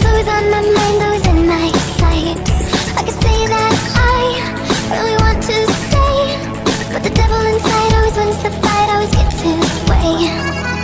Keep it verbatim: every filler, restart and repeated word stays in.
who's on my mind, who's in my sight. I could say that I really want to stay, but the devil inside always wins the fight, always gets his way.